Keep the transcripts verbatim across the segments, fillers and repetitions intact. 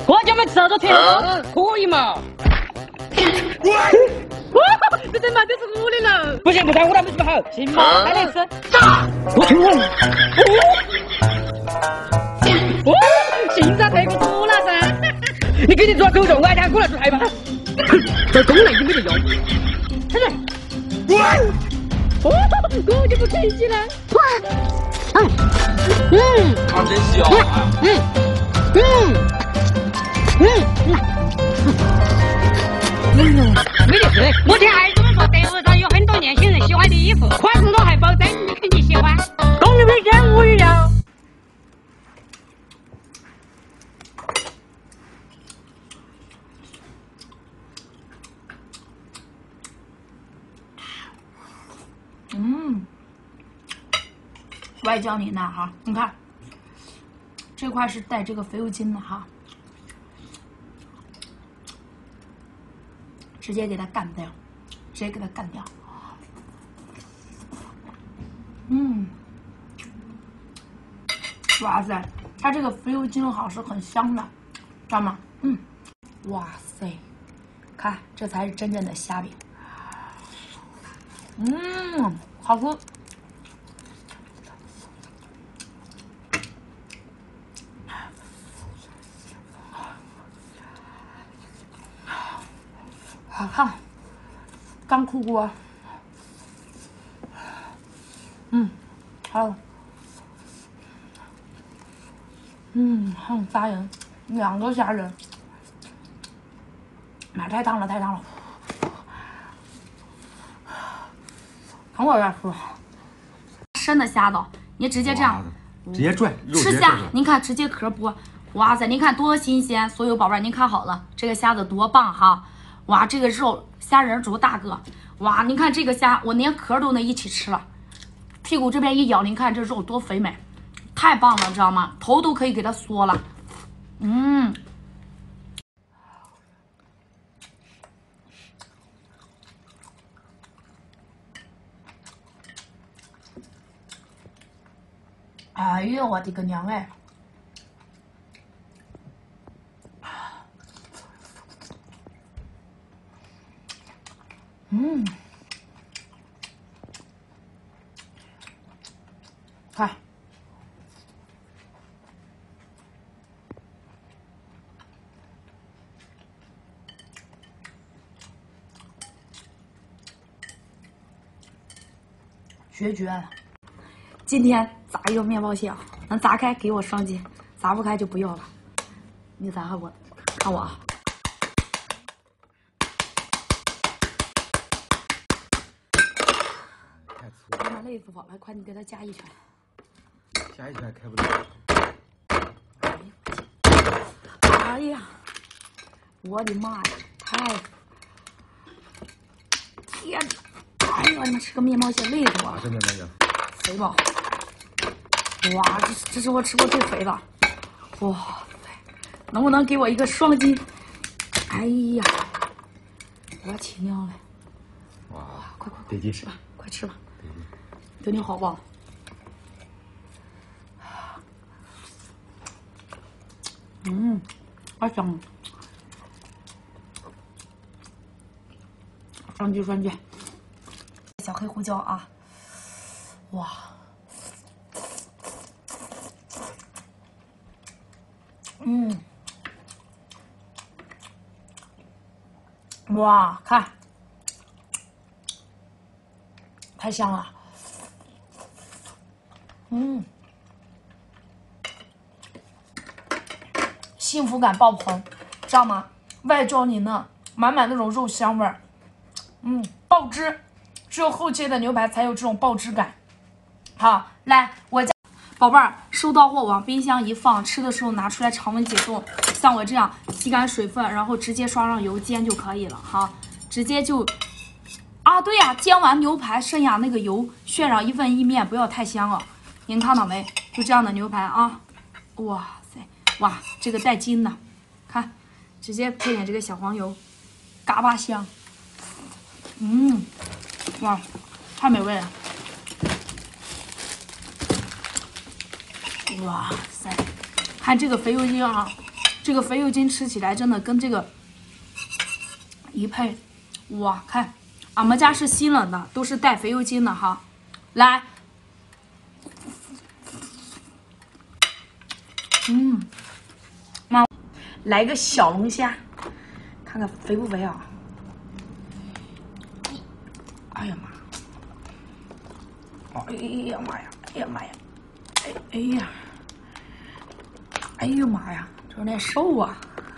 我叫们吃到甜了，可以嘛？这真嘛，这是我的了。不行不行，我那没吃好。行嘛，还能吃。我听我。哦，现在太多了噻。你给你做狗肉，我还想过来做菜吧。这功能就没得用。起来。哦，我就不客气了。哇，嗯嗯， 啊，真香啊！ 嗯嗯嗯嗯，没得事。我听孩子们说，德国上有很多年轻人喜欢的衣服，款式我还保证你肯定喜欢。公里没见无语了。 嗯，外焦里嫩哈，你看这块是带这个肥肉筋的哈，直接给它干掉，直接给它干掉。嗯，哇塞，它这个肥肉筋好是很香的，知道吗？嗯，哇塞，看这才是真正的虾饼。嗯，好吃。好看，刚出锅。嗯，还有，嗯，还有虾仁，两个虾仁，妈太烫了，太烫了。等会儿再说。生的虾子，你直接这样， 直接拽， 吃虾，您看直接壳剥，哇塞，您看多新鲜！所有宝贝儿，您看好了，这个虾子多棒哈！哇，这个肉虾仁多大个！哇，您看这个虾，我连壳都能一起吃了。屁股这边一咬，您看这肉多肥美，太棒了，知道吗？头都可以给它缩了。嗯。哎呦，我的个娘哎！嗯，看，绝绝了！今天炸一个面包蟹啊，能炸开给我双击，炸不开就不要了。你炸下我，看我啊！ 太粗了， 妈妈累死我了，快你给他加一拳。 加一拳还开不了。 哎呀，我的妈呀，太……天哪！哎呀，你妈吃个面包蟹累死我了。 真的那个。 肥吧？哇，这是这是我吃过最肥的，哇塞！能不能给我一个双击？哎呀，我亲娘嘞！ 哇， 快快得劲吃吧，快吃吧，对你好不好？嗯，好香！双击双击，小黑胡椒啊！哇！嗯，哇，看，太香了。嗯，幸福感爆棚，知道吗？外焦里嫩，满满那种肉香味儿。嗯，爆汁，只有后切的牛排才有这种爆汁感。好，来，我家宝贝儿收到货往冰箱一放，吃的时候拿出来常温解冻，像我这样吸干水分，然后直接刷上油煎就可以了哈，直接就啊，对呀、啊，煎完牛排剩下那个油炫上一份意面，不要太香啊。您看到没？就这样的牛排啊，哇塞，哇，这个带筋的，看，直接配点这个小黄油，嘎巴香，嗯，哇，太美味了。哇塞，看这个肥油精啊， 这个肥油精吃起来真的跟这个一配，哇，看俺们家是新冷的，都是带肥油精的哈。来，嗯，妈，来个小龙虾，看看肥不肥啊？哎呀妈！哎呀妈呀！哎呀妈呀！哎哎呀！哎呦妈呀，这有点瘦啊！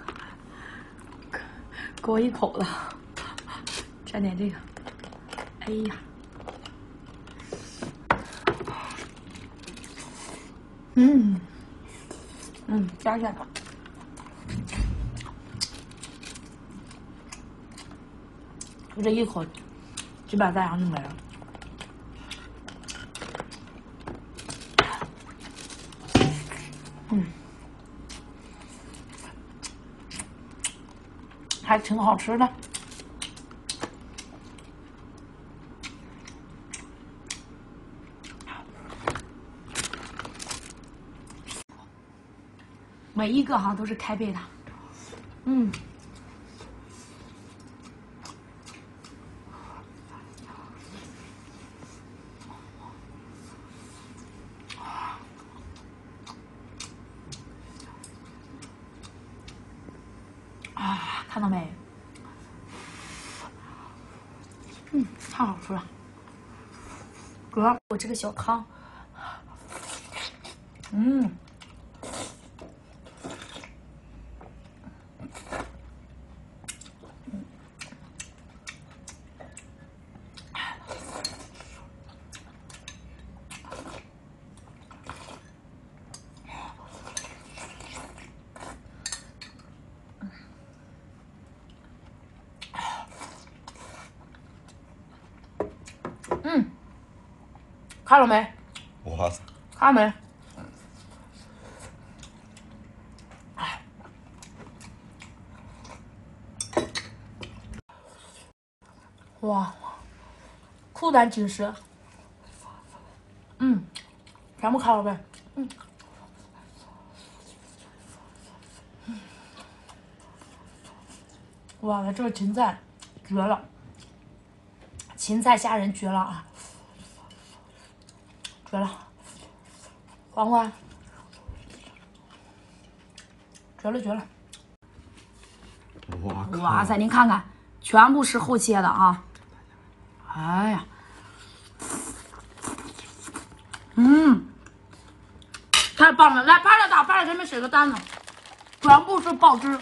给我一口子，蘸点这个。哎呀，嗯嗯，加下吧。就这一口，几把大洋就没了。嗯。还挺好吃的。每一个哈都是开背的，嗯，啊，看到没？嗯，太好吃了。哥，我这个小汤，嗯。嗯，看了没？ 哇塞！ 看没？哎，哇，苦淡紧实。嗯，全部看了呗。嗯。哇，这个芹菜绝了，芹菜虾仁绝了啊，绝了！黄瓜，绝了绝了！ 哇靠！ 哇塞，您看看，全部是厚切的啊！哎呀，嗯，太棒了！来，巴掌打，巴掌前面写个单呢，全部是爆汁。